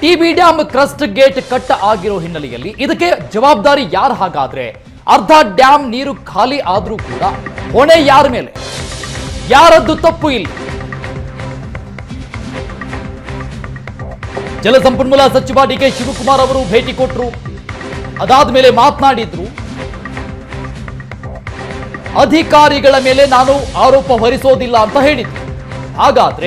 TB dam crest gate cut ಆಗಿರೋ ಹಿನ್ನೆಲೆಯಲ್ಲಿ ಇದಕ್ಕೆ ಜವಾಬ್ದಾರಿ ಯಾರು? ಹಾಗಾದ್ರೆ ಅರ್ಧ ಡ್ಯಾಮ್ ನೀರು ಖಾಲಿ ಆದ್ರೂ ಕೂಡ ಹೊಣೆ ಯಾರ ಮೇಲೆ? ಯಾರದ್ದು ತಪ್ಪು ಇಲ್ಲಿ? ಜಲಸಂಪನ್ಮೂಲ ಸಚಿವ ಡಿಕೆ ಶಿವಕುಮಾರ್ ಅವರು ಭೇಟಿ ಕೊಟ್ಟರು. ಅದಾದ ಮೇಲೆ ಮಾತನಾಡಿದ್ರು. ಅಧಿಕಾರಿಗಳ ಮೇಲೆ ನಾನು ಆರೋಪ ಹೊರಿಸೋದಿಲ್ಲ ಅಂತ ಹೇಳಿದ್ರು. ಹಾಗಾದ್ರೆ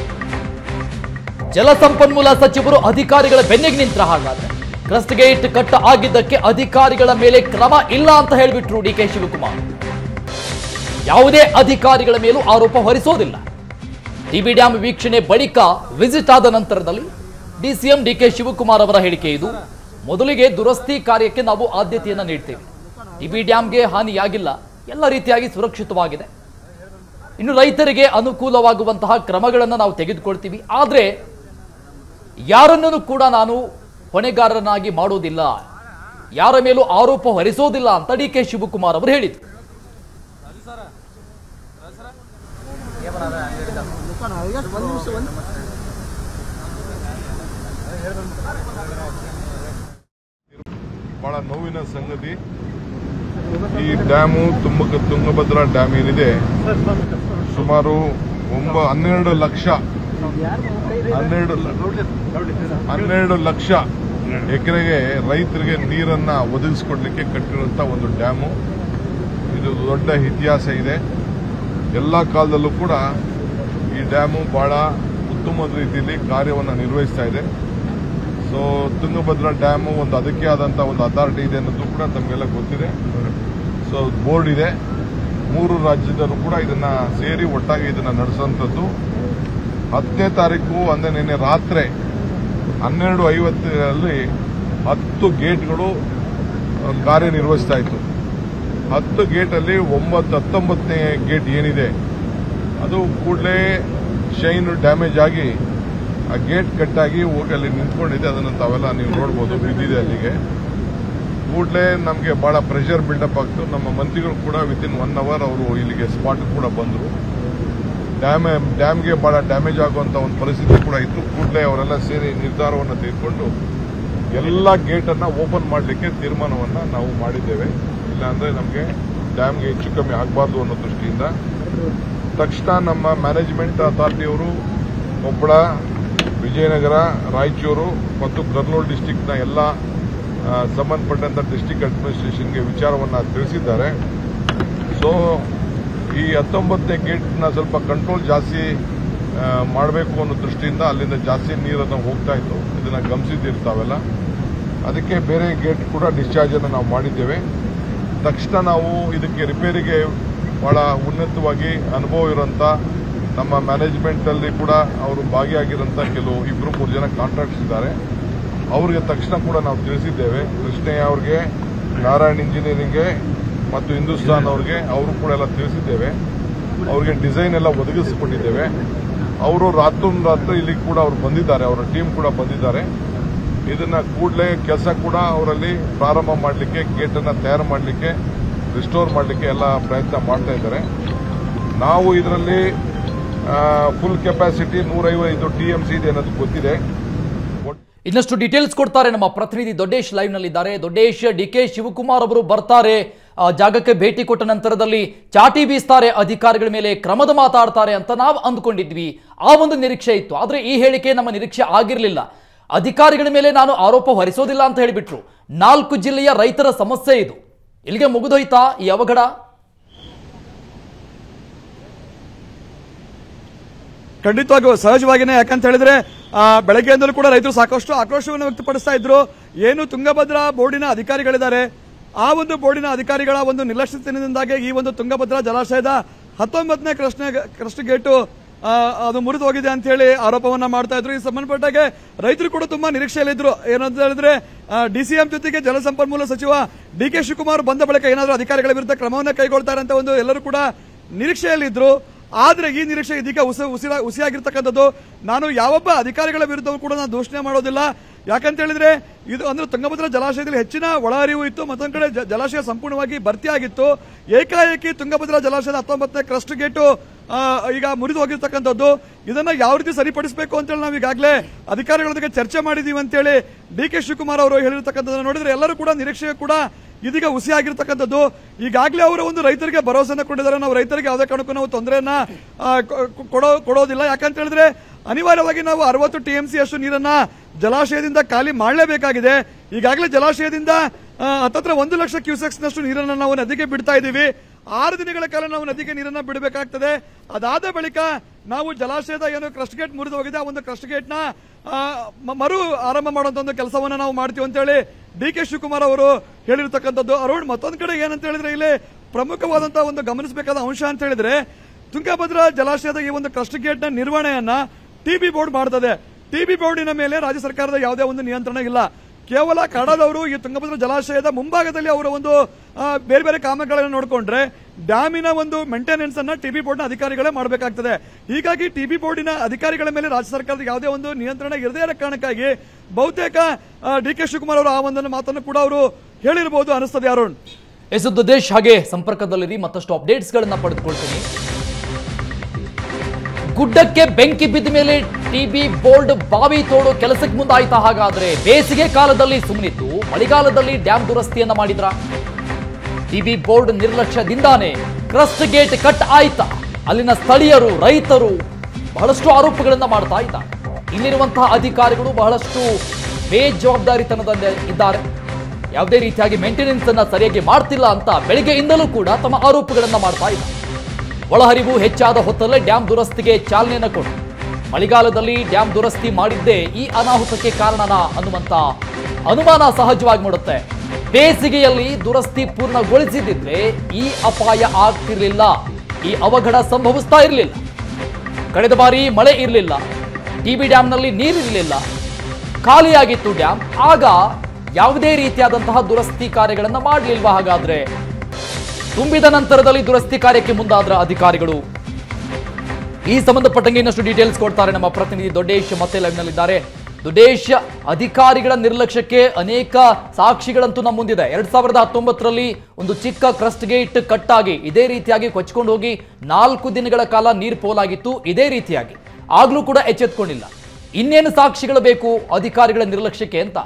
ಜಲಸಂಪನ್ಮೂಲ ಸಚಿವರು ಅಧಿಕಾರಿಗಳ ಬೆನ್ನಿಗೆ ನಿಂತರ. ಹಾಗಾದ್ರೆ ಕ್ರಸ್ಟ್ ಗೇಟ್ ಕಟ್ ಆಗಿದ್ದಕ್ಕೆ ಅಧಿಕಾರಿಗಳ ಮೇಲೆ ಕ್ರಮ ಇಲ್ಲ ಅಂತ ಹೇಳಿಬಿಟ್ರು ಡಿಕೆ ಶಿವಕುಮಾರ್. ಯಾವುದೇ ಅಧಿಕಾರಿಗಳ ಮೇಲೂ ಆರೋಪ ಹೊರಿಸೋದಿಲ್ಲ. ಟಿಬಿ ಡ್ಯಾಮ್ ವೀಕ್ಷಣೆ ಬಳಿಕ ವಿಸಿಟ್ ಆದ ನಂತರದಲ್ಲಿ ಡಿಸಿಎಂ ಡಿಕೆ ಶಿವಕುಮಾರ್ ಅವರ ಹೇಳಿಕೆ ಇದು. ಮೊದಲಿಗೆ ದುರಸ್ತಿ ಕಾರ್ಯಕ್ಕೆ ನಾವು ಆದ್ಯತೆಯನ್ನ ನೀಡ್ತೇವೆ. ಟಿಬಿ ಡ್ಯಾಮ್ಗೆ ಹಾನಿಯಾಗಿಲ್ಲ, ಎಲ್ಲ ರೀತಿಯಾಗಿ ಸುರಕ್ಷಿತವಾಗಿದೆ. ಇನ್ನು ರೈತರಿಗೆ ಅನುಕೂಲವಾಗುವಂತಹ ಕ್ರಮಗಳನ್ನು ನಾವು ತೆಗೆದುಕೊಳ್ತೀವಿ. ಆದರೆ ಯಾರನ್ನೂ ಕೂಡ ನಾನು ಹೊಣೆಗಾರರನ್ನಾಗಿ ಮಾಡೋದಿಲ್ಲ, ಯಾರ ಮೇಲೂ ಆರೋಪ ಹೊರಿಸೋದಿಲ್ಲ ಅಂತ ಡಿಕೆ ಶಿವಕುಮಾರ್ ಅವರು ಹೇಳಿದರು. ಬಹಳ ನೋವಿನ ಸಂಗತಿ. ಈ ಡ್ಯಾಮು ತುಂಗಭದ್ರಾ ಡ್ಯಾಮ್ ಏನಿದೆ, ಸುಮಾರು 12 ಲಕ್ಷ ಎಕರೆಗೆ ರೈತರಿಗೆ ನೀರನ್ನ ಒದಗಿಸಿಕೊಡ್ಲಿಕ್ಕೆ ಕಟ್ಟಿರುವಂತಹ ಒಂದು ಡ್ಯಾಮು. ಇದು ದೊಡ್ಡ ಇತಿಹಾಸ ಇದೆ. ಎಲ್ಲ ಕಾಲದಲ್ಲೂ ಕೂಡ ಈ ಡ್ಯಾಮು ಬಹಳ ಉತ್ತಮವಾದ ರೀತಿಯಲ್ಲಿ ಕಾರ್ಯವನ್ನು ನಿರ್ವಹಿಸ್ತಾ ಇದೆ. ಸೊ ತುಂಗಭದ್ರಾ ಡ್ಯಾಮು ಒಂದು ಅದಕ್ಕೆ ಆದಂತಹ ಒಂದು ಅಥಾರಿಟಿ ಇದೆ ಅನ್ನೋದು ಕೂಡ ತಮಗೆಲ್ಲ ಗೊತ್ತಿದೆ. ಸೊ ಬೋರ್ಡ್ ಇದೆ. 3 ರಾಜ್ಯದಲ್ಲೂ ಕೂಡ ಇದನ್ನ ಸೇರಿ ಒಟ್ಟಾಗಿ ಇದನ್ನ ನಡೆಸುವಂಥದ್ದು. 10ನೇ ತಾರೀಕು ಅಂದ್ರೆ ನಿನ್ನೆ ರಾತ್ರಿ 12:50 10 ಗೇಟ್ಗಳು ಕಾರ್ಯನಿರ್ವಹಿಸ್ತಾ ಇತ್ತು. 10 ಗೇಟಲ್ಲಿ 19ನೇ ಗೇಟ್ ಏನಿದೆ ಅದು ಕೂಡಲೇ ಶೈನ್ ಡ್ಯಾಮೇಜ್ ಆಗಿ ಆ ಗೇಟ್ ಕಟ್ಟಾಗಿ ಹೋಗಿ ಅಲ್ಲಿ ನಿಂತ್ಕೊಂಡಿದೆ. ಅದನ್ನು ತಾವೆಲ್ಲ ನೀವು ನೋಡ್ಬೋದು, ಬಿದ್ದಿದೆ ಅಲ್ಲಿಗೆ. ಕೂಡಲೇ ನಮಗೆ ಬಹಳ ಪ್ರೆಷರ್ ಬಿಲ್ಡಪ್ ಆಗ್ತು. ನಮ್ಮ ಮಂತ್ರಿಗಳು ಕೂಡ ವಿತಿನ್ 1 ಅವರ್ ಅವರು ಇಲ್ಲಿಗೆ ಸ್ಪಾಟ್ ಕೂಡ ಬಂದರು. ಡ್ಯಾಮ್ಗೆ ಬಹಳ ಡ್ಯಾಮೇಜ್ ಆಗುವಂತ ಒಂದು ಪರಿಸ್ಥಿತಿ ಕೂಡ ಇತ್ತು. ಕೂಡಲೇ ಅವರೆಲ್ಲ ಸೇರಿ ನಿರ್ಧಾರವನ್ನು ತೆಗೆದುಕೊಂಡು ಎಲ್ಲ ಗೇಟನ್ನು ಓಪನ್ ಮಾಡಲಿಕ್ಕೆ ತೀರ್ಮಾನವನ್ನು ನಾವು ಮಾಡಿದ್ದೇವೆ. ಇಲ್ಲಾಂದ್ರೆ ನಮಗೆ ಡ್ಯಾಮ್ಗೆ ಹೆಚ್ಚು ಕಮ್ಮಿ ಆಗಬಾರ್ದು ಅನ್ನೋ ದೃಷ್ಟಿಯಿಂದ ತಕ್ಷಣ ನಮ್ಮ ಮ್ಯಾನೇಜ್ಮೆಂಟ್ ಅಥಾರಿಟಿಯವರು ಕೊಪ್ಪಳ, ವಿಜಯನಗರ, ರಾಯಚೂರು ಮತ್ತು ಕರ್ನೂಲು ಡಿಸ್ಟಿಕ್ನ ಎಲ್ಲ ಸಂಬಂಧಪಟ್ಟಂತ ಡಿಸ್ಟಿಕ್ ಅಡ್ಮಿನಿಸ್ಟ್ರೇಷನ್ಗೆ ವಿಚಾರವನ್ನು ತಿಳಿಸಿದ್ದಾರೆ. ಸೊ ಈ 19ನೇ ಗೇಟ್ನ ಸ್ವಲ್ಪ ಕಂಟ್ರೋಲ್ ಜಾಸ್ತಿ ಮಾಡಬೇಕು ಅನ್ನೋ ದೃಷ್ಟಿಯಿಂದ ಅಲ್ಲಿಂದ ಜಾಸ್ತಿ ನೀರನ್ನು ಹೋಗ್ತಾ ಇತ್ತು. ಇದನ್ನ ಗಮನಿಸಿರ್ತಾವೆಲ್ಲ. ಅದಕ್ಕೆ ಬೇರೆ ಗೇಟ್ ಕೂಡ ಡಿಸ್ಚಾರ್ಜ್ ಅನ್ನು ನಾವು ಮಾಡಿದ್ದೇವೆ. ತಕ್ಷಣ ನಾವು ಇದಕ್ಕೆ ರಿಪೇರಿಗೆ ಬಹಳ ಉನ್ನತವಾಗಿ ಅನುಭವ ಇರುವಂತ ನಮ್ಮ ಮ್ಯಾನೇಜ್ಮೆಂಟ್ ಅಲ್ಲಿ ಕೂಡ ಅವರು ಭಾಗಿಯಾಗಿರುವಂತ ಕೆಲವು 2-3 ಜನ ಕಾಂಟ್ರಾಕ್ಟ್ಸ್ ಇದ್ದಾರೆ. ಅವರಿಗೆ ತಕ್ಷಣ ಕೂಡ ನಾವು ತಿಳಿಸಿದ್ದೇವೆ. ಕೃಷ್ಣಯ್ಯ ಅವ್ರಿಗೆ, ನಾರಾಯಣ್ ಇಂಜಿನಿಯರಿಂಗ್ಗೆ ಮತ್ತು ಹಿಂದೂಸ್ತಾನ್ ಅವ್ರಿಗೆ ಅವರು ಕೂಡ ಎಲ್ಲ ತಿಳಿಸಿದ್ದೇವೆ. ಅವ್ರಿಗೆ ಡಿಸೈನ್ ಎಲ್ಲ ಒದಗಿಸಿಕೊಟ್ಟಿದ್ದೇವೆ. ಅವರು ರಾತ್ರಿ ಇಲ್ಲಿಗೆ ಕೂಡ ಅವರು ಬಂದಿದ್ದಾರೆ, ಅವರ ಟೀಮ್ ಕೂಡ ಬಂದಿದ್ದಾರೆ. ಇದನ್ನ ಕೂಡಲೇ ಕೆಲಸ ಕೂಡ ಅವರಲ್ಲಿ ಪ್ರಾರಂಭ ಮಾಡಲಿಕ್ಕೆ, ಗೇಟನ್ನು ತಯಾರು ಮಾಡಲಿಕ್ಕೆ, ರಿಸ್ಟೋರ್ ಮಾಡಲಿಕ್ಕೆ ಎಲ್ಲ ಪ್ರಯತ್ನ ಮಾಡ್ತಾ ಇದ್ದಾರೆ. ನಾವು ಇದರಲ್ಲಿ ಫುಲ್ ಕೆಪಾಸಿಟಿ 150 ಟಿಎಂಸಿ ಇದೆ ಅನ್ನೋದು ಗೊತ್ತಿದೆ. ಇನ್ನಷ್ಟು ಡೀಟೇಲ್ಸ್ ಕೊಡ್ತಾರೆ ನಮ್ಮ ಪ್ರತಿನಿಧಿ ದೊಡ್ಡೇಶ್ ಲೈವ್ ನಲ್ಲಿದ್ದಾರೆ. ದೊಡ್ಡೇಶ್, ಡಿಕೆ ಶಿವಕುಮಾರ್ ಅವರು ಬರ್ತಾರೆ, ಜಾಗಕ್ಕೆ ಭೇಟಿ ಕೊಟ್ಟ ನಂತರದಲ್ಲಿ ಚಾಟಿ ಬೀಸ್ತಾರೆ, ಅಧಿಕಾರಿಗಳ ಮೇಲೆ ಕ್ರಮದ ಮಾತಾಡ್ತಾರೆ ಅಂತ ನಾವು ಅಂದ್ಕೊಂಡಿದ್ವಿ. ಆ ಒಂದು ನಿರೀಕ್ಷೆ ಇತ್ತು. ಆದ್ರೆ ಈ ಹೇಳಿಕೆ ನಮ್ಮ ನಿರೀಕ್ಷೆ ಆಗಿರಲಿಲ್ಲ. ಅಧಿಕಾರಿಗಳ ಮೇಲೆ ನಾನು ಆರೋಪ ಹೊರಿಸೋದಿಲ್ಲ ಅಂತ ಹೇಳಿಬಿಟ್ರು. 4 ಜಿಲ್ಲೆಯ ರೈತರ ಸಮಸ್ಯೆ ಇದು. ಇಲ್ಲಿಗೆ ಮುಗಿದೋಯ್ತಾ ಈ ಅವಘಡ? ಖಂಡಿತವಾಗಿಯೂ ಸಹಜವಾಗಿನೇ. ಯಾಕಂತ ಹೇಳಿದ್ರೆ ಬೆಳಗ್ಗೆಯಿಂದಲೂ ಕೂಡ ರೈತರು ಸಾಕಷ್ಟು ಆಕ್ರೋಶವನ್ನು ವ್ಯಕ್ತಪಡಿಸ್ತಾ ಇದ್ರು. ಏನು ತುಂಗಭದ್ರಾ ಬೋರ್ಡಿನ ಅಧಿಕಾರಿಗಳಿದ್ದಾರೆ, ಆ ಒಂದು ಬೋರ್ಡಿನ ಅಧಿಕಾರಿಗಳ ಒಂದು ನಿರ್ಲಕ್ಷ್ಯತೆಯಿಂದಾಗಿ ಈ ಒಂದು ತುಂಗಭದ್ರಾ ಜಲಾಶಯದ 19ನೇ ಕ್ರಸ್ಟ್ ಗೇಟು ಅದು ಮುರಿದು ಹೋಗಿದೆ ಅಂತ ಹೇಳಿ ಆರೋಪವನ್ನ ಮಾಡ್ತಾ ಇದ್ರು. ಈ ಸಂಬಂಧಪಟ್ಟಾಗೆ ರೈತರು ಕೂಡ ತುಂಬಾ ನಿರೀಕ್ಷೆಯಲ್ಲಿದ್ರು. ಏನಂತ ಹೇಳಿದ್ರೆ ಡಿಸಿಎಂ ಜೊತೆಗೆ ಜಲಸಂಪನ್ಮೂಲ ಸಚಿವ ಡಿಕೆ ಶಿವಕುಮಾರ್ ಬಂದ ಬಳಿಕ ಏನಾದರೂ ಅಧಿಕಾರಿಗಳ ವಿರುದ್ಧ ಕ್ರಮವನ್ನು ಕೈಗೊಳ್ತಾರೆ ಅಂತ ಒಂದು ಎಲ್ಲರೂ ಕೂಡ ನಿರೀಕ್ಷೆಯಲ್ಲಿದ್ರು. ಆದ್ರೆ ಈ ನಿರೀಕ್ಷೆ ಇದೀಗ ಹುಸಿಯಾಗಿರ್ತಕ್ಕಂಥದ್ದು. ನಾನು ಯಾವೊಬ್ಬ ಅಧಿಕಾರಿಗಳ ವಿರುದ್ಧ ಕೂಡ ನಾನು ದೂಷಣೆ ಮಾಡೋದಿಲ್ಲ. ಯಾಕಂತ ಹೇಳಿದ್ರೆ ಇದು ಅಂದ್ರೆ ತುಂಗಭದ್ರಾ ಜಲಾಶಯದಲ್ಲಿ ಹೆಚ್ಚಿನ ಒಳಹರಿವು ಇತ್ತು, ಮತ್ತೊಂದು ಕಡೆ ಜಲಾಶಯ ಸಂಪೂರ್ಣವಾಗಿ ಭರ್ತಿಯಾಗಿತ್ತು. ಏಕಾಏಕಿ ತುಂಗಭದ್ರಾ ಜಲಾಶಯದ 19ನೇ ಕ್ರಸ್ಟ್ ಗೇಟು ಈಗ ಮುರಿದು ಹೋಗಿರ್ತಕ್ಕಂಥದ್ದು. ಇದನ್ನ ಯಾವ ರೀತಿ ಸರಿಪಡಿಸಬೇಕು ಅಂತೇಳಿ ನಾವು ಈಗಾಗಲೇ ಅಧಿಕಾರಿಗಳೊಂದಿಗೆ ಚರ್ಚೆ ಮಾಡಿದೀವಿ ಅಂತೇಳಿ ಡಿ.ಕೆ. ಶಿವಕುಮಾರ್ ಅವರು ಹೇಳಿರ್ತಕ್ಕಂಥದ್ದನ್ನು ನೋಡಿದ್ರೆ ಎಲ್ಲರೂ ಕೂಡ ನಿರೀಕ್ಷೆ ಕೂಡ ಇದೀಗ ಹುಸಿ ಆಗಿರ್ತಕ್ಕಂಥದ್ದು. ಈಗಾಗಲೇ ಅವರು ಒಂದು ರೈತರಿಗೆ ಭರವಸೆನ ಕೊಟ್ಟಿದ್ದಾರೆ, ನಾವು ರೈತರಿಗೆ ಯಾವುದೇ ಕಾರಣಕ್ಕೂ ನಾವು ತೊಂದರೆಯನ್ನ ಕೊಡೋದಿಲ್ಲ. ಯಾಕಂತ ಹೇಳಿದ್ರೆ ಅನಿವಾರ್ಯವಾಗಿ ನಾವು 60 TMC ಅಷ್ಟು ನೀರನ್ನ ಜಲಾಶಯದಿಂದ ಖಾಲಿ ಮಾಡಲೇಬೇಕಾಗಿದೆ. ಈಗಾಗಲೇ ಜಲಾಶಯದಿಂದ ಹತ್ತತ್ರ 1 ಲಕ್ಷ ಕ್ಯೂಸೆಕ್ಸ್ನಷ್ಟು ನೀರನ್ನು ನಾವು ನದಿಗೆ ಬಿಡ್ತಾ ಇದ್ದೀವಿ. 6 ದಿನಗಳ ಕಾಲ ನಾವು ನದಿಗೆ ನೀರನ್ನ ಬಿಡಬೇಕಾಗ್ತದೆ. ಅದಾದ ಬಳಿಕ ನಾವು ಜಲಾಶಯದ ಏನು ಕ್ರಸ್ಟ್ ಗೇಟ್ ಮುರಿದು ಹೋಗಿದೆ ಆ ಒಂದು ಕ್ರಸ್ಟ್ ಗೇಟ್ ನ ಮರು ಆರಂಭ ಮಾಡುವಂತ ಒಂದು ಕೆಲಸವನ್ನ ನಾವು ಮಾಡ್ತೀವಿ ಅಂತ ಹೇಳಿ ಡಿ.ಕೆ. ಶಿವಕುಮಾರ್ ಅವರು ಹೇಳಿರ್ತಕ್ಕಂಥದ್ದು. ಅರುಣ್, ಮತ್ತೊಂದು ಕಡೆ ಏನಂತ ಹೇಳಿದ್ರೆ ಇಲ್ಲಿ ಪ್ರಮುಖವಾದಂತಹ ಒಂದು ಗಮನಿಸಬೇಕಾದ ಅಂಶ ಅಂತ ಹೇಳಿದ್ರೆ ತುಂಗಭದ್ರಾ ಜಲಾಶಯದ ಈ ಒಂದು ಕ್ರಸ್ಟ್ ಗೇಟ್ ನ ನಿರ್ವಹಣೆಯನ್ನ ಟಿಬಿ ಬೋರ್ಡ್ ಮಾಡ್ತದೆ. ಟಿಬಿ ಬೋರ್ಡಿನ ಮೇಲೆ ರಾಜ್ಯ ಸರ್ಕಾರದ ಯಾವುದೇ ಒಂದು ನಿಯಂತ್ರಣ ಇಲ್ಲ. ಕೇವಲ ಕಡಲವರು ಈ ತುಂಗಭದ್ರಾ ಜಲಾಶಯದ ಮುಂಭಾಗದಲ್ಲಿ ಅವರ ಒಂದು ಬೇರೆ ಬೇರೆ ಕಾಮಗಾರಿಗಳನ್ನು ನೋಡಿಕೊಂಡ್ರೆ ಡ್ಯಾಮಿನ ಒಂದು ಮೇಂಟೆನೆನ್ಸ್ ಅನ್ನ ಟಿಬಿ ಬೋರ್ಡ್ನ ಅಧಿಕಾರಿಗಳೇ ಮಾಡಬೇಕಾಗ್ತದೆ. ಹೀಗಾಗಿ ಟಿಬಿ ಬೋರ್ಡಿನ ಅಧಿಕಾರಿಗಳ ಮೇಲೆ ರಾಜ್ಯ ಸರ್ಕಾರದ ಯಾವುದೇ ಒಂದು ನಿಯಂತ್ರಣ ಇರದೇ ಇರೋ ಕಾರಣಕ್ಕಾಗಿ ಬಹುತೇಕ ಡಿ.ಕೆ. ಶಿವಕುಮಾರ್ ಅವರು ಆ ಒಂದು ಮಾತನ್ನು ಕೂಡ ಅವರು ಹೇಳಿರಬಹುದು ಅನಿಸ್ತದೆ. ಅರುಣ್, ದೇಶ್ ಹಾಗೆ ಸಂಪರ್ಕದಲ್ಲಿರಿ, ಮತ್ತಷ್ಟು ಅಪ್ಡೇಟ್ಸ್ ಗಳನ್ನ ಪಡೆದುಕೊಳ್ತೀನಿ. ಗುಡ್ಡಕ್ಕೆ ಬೆಂಕಿ ಬಿದ್ದ ಮೇಲೆ ಟಿಬಿ ಬೋರ್ಡ್ ಬಾವಿ ತೋಡೋ ಕೆಲಸಕ್ಕೆ ಮುಂದಾಯ್ತಾ? ಹಾಗಾದ್ರೆ ಬೇಸಿಗೆ ಕಾಲದಲ್ಲಿ ಸುಮ್ಮನಿತ್ತು, ಮಳೆಗಾಲದಲ್ಲಿ ಡ್ಯಾಮ್ ದುರಸ್ತಿಯನ್ನ ಮಾಡಿದ್ರ? ಟಿಬಿ ಬೋರ್ಡ್ ನಿರ್ಲಕ್ಷ್ಯದಿಂದಾನೇ ಕ್ರಸ್ಟ್ ಗೇಟ್ ಕಟ್ ಆಯ್ತಾ? ಅಲ್ಲಿನ ಸ್ಥಳೀಯರು, ರೈತರು ಬಹಳಷ್ಟು ಆರೋಪಗಳನ್ನ ಮಾಡ್ತಾ ಇದ್ದಾರೆ. ಇಲ್ಲಿರುವಂತಹ ಅಧಿಕಾರಿಗಳು ಬಹಳಷ್ಟು ಬೇಜವಾಬ್ದಾರಿತನದಿಂದ ಇದ್ದಾರೆ. ಯಾವುದೇ ರೀತಿಯಾಗಿ ಮೇಂಟೆನೆನ್ಸ್ ಅನ್ನ ಸರಿಯಾಗಿ ಮಾಡ್ತಿಲ್ಲ ಅಂತ ಬೆಳಿಗ್ಗೆಯಿಂದಲೂ ಕೂಡ ತಮ್ಮ ಆರೋಪಗಳನ್ನ ಮಾಡ್ತಾ ಇದ್ದಾರೆ. ಒಳಹರಿವು ಹೆಚ್ಚಾದ ಹೊತ್ತಲ್ಲೇ ಡ್ಯಾಮ್ ದುರಸ್ತಿಗೆ ಚಾಲನೆಯನ್ನು ಕೊಟ್ಟು ಮಳೆಗಾಲದಲ್ಲಿ ಡ್ಯಾಮ್ ದುರಸ್ತಿ ಮಾಡಿದ್ದೇ ಈ ಅನಾಹುತಕ್ಕೆ ಕಾರಣನ ಅನ್ನುವಂತ ಅನುಮಾನ ಸಹಜವಾಗಿ ಮೂಡುತ್ತೆ. ಬೇಸಿಗೆಯಲ್ಲಿ ದುರಸ್ತಿ ಪೂರ್ಣಗೊಳಿಸಿದ್ರೆ ಈ ಅಪಾಯ ಆಗ್ತಿರ್ಲಿಲ್ಲ, ಈ ಅವಘಡ ಸಂಭವಿಸ್ತಾ ಇರಲಿಲ್ಲ. ಕಳೆದ ಬಾರಿ ಮಳೆ ಇರಲಿಲ್ಲ, ಟಿಬಿ ಡ್ಯಾಮ್ನಲ್ಲಿ ನೀರಿರಲಿಲ್ಲ, ಖಾಲಿಯಾಗಿತ್ತು ಡ್ಯಾಮ್. ಆಗ ಯಾವುದೇ ರೀತಿಯಾದಂತಹ ದುರಸ್ತಿ ಕಾರ್ಯಗಳನ್ನು ಮಾಡಲಿಲ್ವಾ? ಹಾಗಾದ್ರೆ ತುಂಬಿದ ನಂತರದಲ್ಲಿ ದುರಸ್ತಿ ಕಾರ್ಯಕ್ಕೆ ಮುಂದಾದ್ರ ಅಧಿಕಾರಿಗಳು? ಈ ಸಂಬಂಧಪಟ್ಟಂಗೆ ಇನ್ನಷ್ಟು ಡೀಟೇಲ್ಸ್ ಕೊಡ್ತಾರೆ ನಮ್ಮ ಪ್ರತಿನಿಧಿ ದೊಡ್ಡೇಶ್, ಮತ್ತೆ ಲೈವ್ ನಲ್ಲಿದ್ದಾರೆ. ದೊಡ್ಡೇಶ್, ಅಧಿಕಾರಿಗಳ ನಿರ್ಲಕ್ಷ್ಯಕ್ಕೆ ಅನೇಕ ಸಾಕ್ಷಿಗಳಂತೂ ನಮ್ಮ ಮುಂದಿದೆ. 2019ರಲ್ಲಿ ಒಂದು ಚಿಕ್ಕ ಕ್ರಸ್ಟ್ ಗೇಟ್ ಕಟ್ಟಾಗಿ ಇದೇ ರೀತಿಯಾಗಿ ಕೊಚ್ಕೊಂಡು ಹೋಗಿ 4 ದಿನಗಳ ಕಾಲ ನೀರು ಪೋಲಾಗಿತ್ತು. ಇದೇ ರೀತಿಯಾಗಿ ಆಗ್ಲೂ ಕೂಡ ಎಚ್ಚೆತ್ಕೊಂಡಿಲ್ಲ. ಇನ್ನೇನು ಸಾಕ್ಷಿಗಳು ಬೇಕು ಅಧಿಕಾರಿಗಳ ನಿರ್ಲಕ್ಷ್ಯಕ್ಕೆ ಅಂತ?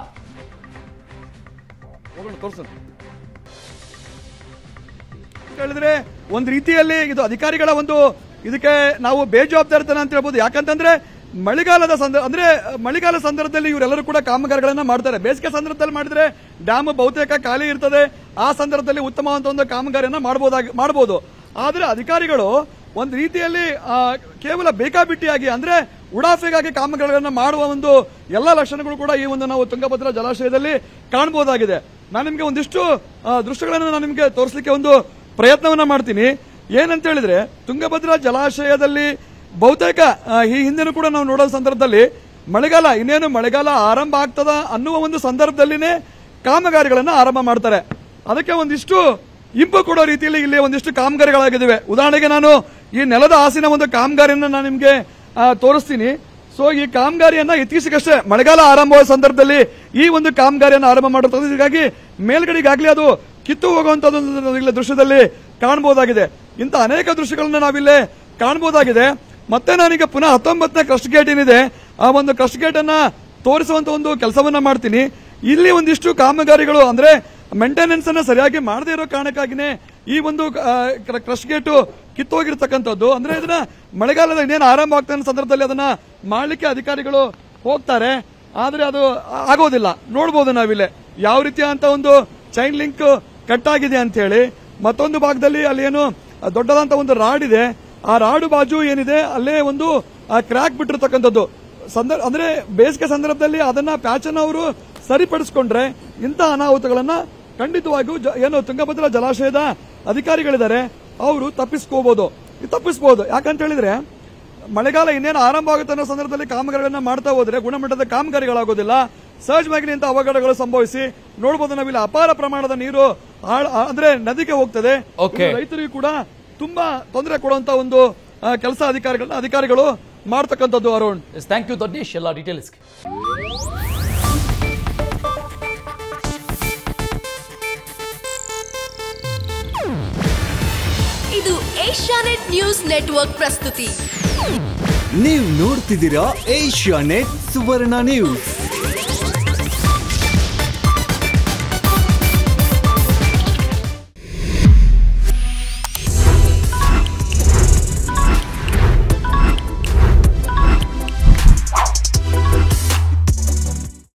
ಹೇಳಿದ್ರೆ ಒಂದು ರೀತಿಯಲ್ಲಿ ಇದು ಅಧಿಕಾರಿಗಳ ಒಂದು ಇದಕ್ಕೆ ನಾವು ಬೇಜವಾಬ್ದಾರಿತನ ಅಂತ ಹೇಳ್ಬೋದು. ಯಾಕಂತಂದ್ರೆ ಮಳೆಗಾಲ ಸಂದರ್ಭದಲ್ಲಿ ಇವರೆಲ್ಲರೂ ಕೂಡ ಕಾಮಗಾರಿಗಳನ್ನ ಮಾಡ್ತಾರೆ. ಬೇಸಿಗೆ ಸಂದರ್ಭದಲ್ಲಿ ಮಾಡಿದ್ರೆ ಡ್ಯಾಮ್ ಬಹುತೇಕ ಖಾಲಿ ಇರ್ತದೆ. ಆ ಸಂದರ್ಭದಲ್ಲಿ ಉತ್ತಮವಾದ ಒಂದು ಕಾಮಗಾರಿಯನ್ನ ಮಾಡಬಹುದು. ಆದ್ರೆ ಅಧಿಕಾರಿಗಳು ಒಂದು ರೀತಿಯಲ್ಲಿ ಕೇವಲ ಬೇಕಾಬಿಟ್ಟಿಯಾಗಿ ಅಂದ್ರೆ ಉಡಾಫೆಗಾಗಿ ಕಾಮಗಾರಿಗಳನ್ನ ಮಾಡುವ ಒಂದು ಎಲ್ಲಾ ಲಕ್ಷಣಗಳು ಕೂಡ ಈ ಒಂದು ನಾವು ತುಂಗಭದ್ರಾ ಜಲಾಶಯದಲ್ಲಿ ಕಾಣಬಹುದಾಗಿದೆ. ನಾನು ನಿಮ್ಗೆ ಒಂದಿಷ್ಟು ದೃಶ್ಯಗಳನ್ನು ನಾನು ನಿಮ್ಗೆ ತೋರಿಸಲಿಕ್ಕೆ ಒಂದು ಪ್ರಯತ್ನವನ್ನ ಮಾಡ್ತೀನಿ. ಏನಂತ ಹೇಳಿದ್ರೆ ತುಂಗಭದ್ರಾ ಜಲಾಶಯದಲ್ಲಿ ಬಹುತೇಕ ಈ ಹಿಂದೆನೂ ಕೂಡ ನಾವು ನೋಡೋ ಸಂದರ್ಭದಲ್ಲಿ ಇನ್ನೇನು ಮಳೆಗಾಲ ಆರಂಭ ಆಗ್ತದ ಅನ್ನುವ ಒಂದು ಸಂದರ್ಭದಲ್ಲಿನೇ ಕಾಮಗಾರಿಗಳನ್ನ ಆರಂಭ ಮಾಡ್ತಾರೆ. ಅದಕ್ಕೆ ಒಂದಿಷ್ಟು ಇಂಪು ಕೊಡೋ ರೀತಿಯಲ್ಲಿ ಇಲ್ಲಿ ಒಂದಿಷ್ಟು ಕಾಮಗಾರಿಗಳಾಗಿದ್ದಾವೆ. ಉದಾಹರಣೆಗೆ ನಾನು ಈ ನೆಲದ ಹಾಸಿನ ಒಂದು ಕಾಮಗಾರಿಯನ್ನ ನಾನು ನಿಮ್ಗೆ ತೋರಿಸ್ತೀನಿ. ಸೊ ಈ ಕಾಮಗಾರಿಯನ್ನ ಇತ್ತೀಚೆಗಷ್ಟೇ ಮಳೆಗಾಲ ಆರಂಭವಾದ ಸಂದರ್ಭದಲ್ಲಿ ಈ ಒಂದು ಕಾಮಗಾರಿಯನ್ನು ಆರಂಭ ಮಾಡಿರ್ತದೆ. ಹೀಗಾಗಿ ಮೇಲ್ಗಡೆಗಾಗ್ಲಿ ಅದು ಕಿತ್ತು ಹೋಗುವಂತದ್ದು ದೃಶ್ಯದಲ್ಲಿ ಕಾಣಬಹುದಾಗಿದೆ. ಇಂಥ ಅನೇಕ ದೃಶ್ಯಗಳನ್ನ ನಾವಿಲ್ಲಿ ಕಾಣಬಹುದಾಗಿದೆ. ಮತ್ತೆ ನಾನೀಗ ಪುನಃ 19ನೇ ಕ್ರಸ್ಟ್ ಗೇಟ್ ಏನಿದೆ ಆ ಒಂದು ಕ್ರಸ್ಟ್ ಗೇಟ್ ಅನ್ನ ತೋರಿಸುವಂತ ಒಂದು ಕೆಲಸವನ್ನ ಮಾಡ್ತೀನಿ. ಇಲ್ಲಿ ಒಂದಿಷ್ಟು ಕಾಮಗಾರಿಗಳು ಅಂದ್ರೆ ಮೇಂಟೆನೆನ್ಸ್ ಅನ್ನ ಸರಿಯಾಗಿ ಮಾಡದೇ ಇರೋ ಕಾರಣಕ್ಕಾಗಿನೇ ಈ ಒಂದು ಕ್ರಸ್ಟ್ ಗೇಟ್ ಕಿತ್ತೋಗಿರ್ತಕ್ಕಂಥದ್ದು. ಅಂದ್ರೆ ಇದನ್ನ ಮಳೆಗಾಲದ ಇನ್ನೇನು ಆರಂಭ ಆಗ್ತಾ ಸಂದರ್ಭದಲ್ಲಿ ಅದನ್ನ ಮಾಡ್ಲಿಕ್ಕೆ ಅಧಿಕಾರಿಗಳು ಹೋಗ್ತಾರೆ. ಆದ್ರೆ ಅದು ಆಗೋದಿಲ್ಲ. ನೋಡಬಹುದು ನಾವಿಲ್ಲಿ ಯಾವ ರೀತಿಯ ಅಂತ ಒಂದು ಚೈನ್ ಲಿಂಕ್ ಕಟ್ ಆಗಿದೆ ಅಂತ ಹೇಳಿ. ಮತ್ತೊಂದು ಭಾಗದಲ್ಲಿ ಅಲ್ಲಿ ಏನು ದೊಡ್ಡದಂತ ಒಂದು ರಾಡ್ ಇದೆ. ಆ ರಾಡು ಬಾಜು ಏನಿದೆ ಅಲ್ಲೇ ಒಂದು ಕ್ರ್ಯಾಕ್ ಬಿಟ್ಟಿರ್ತಕ್ಕಂಥದ್ದು. ಅಂದ್ರೆ ಬೇಸಿಗೆ ಸಂದರ್ಭದಲ್ಲಿ ಅದನ್ನ ಪ್ಯಾಚ್ ಅನ್ನು ಅವರು ಸರಿಪಡಿಸಿಕೊಂಡ್ರೆ ಇಂಥ ಅನಾಹುತಗಳನ್ನ ಖಂಡಿತವಾಗಿಯೂ ಏನು ತುಂಗಭದ್ರಾ ಜಲಾಶಯದ ಅಧಿಕಾರಿಗಳಿದ್ದಾರೆ ಅವರು ತಪ್ಪಿಸಬಹುದು. ಯಾಕಂತ ಹೇಳಿದ್ರೆ ಮಳೆಗಾಲ ಇನ್ನೇನು ಆರಂಭ ಆಗುತ್ತೆ ಅನ್ನೋ ಸಂದರ್ಭದಲ್ಲಿ ಕಾಮಗಾರಿಗಳನ್ನ ಮಾಡ್ತಾ ಹೋದ್ರೆ ಗುಣಮಟ್ಟದ ಕಾಮಗಾರಿಗಳಾಗೋದಿಲ್ಲ. ಸಹಜವಾಗಿ ಇಂಥ ಅವಘಡಗಳು ಸಂಭವಿಸಿ ನೋಡಬಹುದು. ನಾವಿಲ್ಲಿ ಅಪಾರ ಪ್ರಮಾಣದ ನೀರು ಅಂದ್ರೆ ನದಿಗೆ ಹೋಗ್ತದೆ. ರೈತರಿಗೂ ಕೂಡ ತುಂಬಾ ತೊಂದರೆ ಕೊಡುವಂತ ಒಂದು ಕೆಲಸ ಅಧಿಕಾರಿಗಳು ಮಾಡ್ತಕ್ಕಂಥದ್ದು. ಅರುಣ್, ಥ್ಯಾಂಕ್ ಯು ದೊಡ್ಡೇಶ್ ಎಲ್ಲ ಡೀಟೇಲ್ಸ್ಗೆ. ಇದು ಏಷ್ಯಾನೆಟ್ ನ್ಯೂಸ್ ನೆಟ್ವರ್ಕ್ ಪ್ರಸ್ತುತಿ. ನೀವು ನೋಡ್ತಿದ್ದೀರಾ ಏಷ್ಯಾನೆಟ್ ಸುವರ್ಣ ನ್ಯೂಸ್.